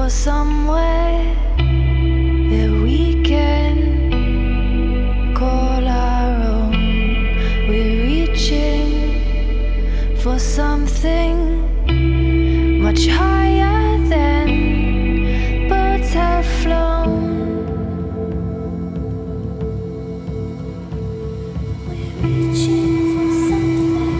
for somewhere that we can call our own. We're reaching for something much higher than birds have flown. We're reaching for something.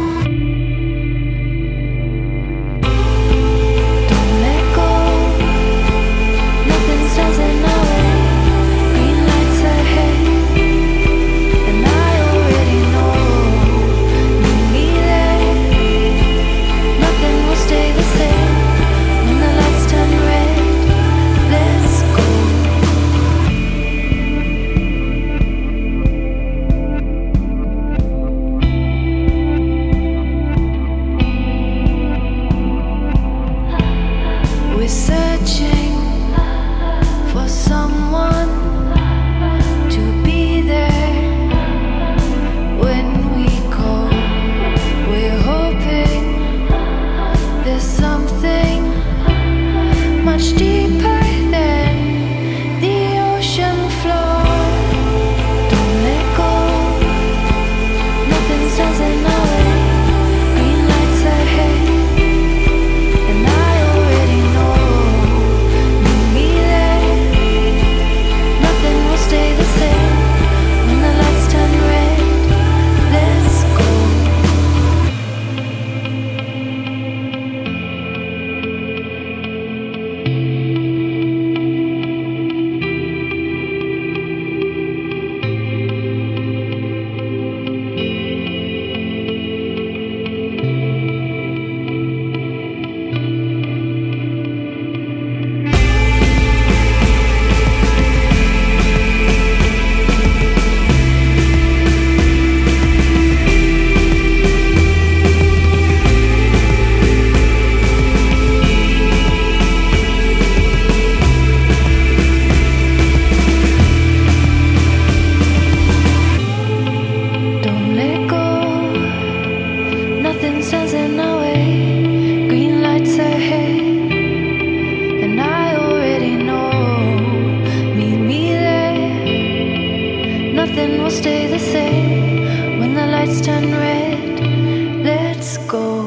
Don't let go. Nothing stands in our way. Green lights ahead, and I already know. Meet me there. Nothing will stay the same when the lights turn red. Let's go. We're searching for someone to be there when we call. We're hoping there's something much deeper than the ocean floor. Don't let go. Nothing stands in our way. Green lights ahead, and I already know. Meet me there. Nothing will stay the same when the lights turn red. Let's go. Don't let go. Nothing stands in our way. Green lights ahead, and I already know. Meet me there. Nothing will stay the same when the lights turn red. Let's go.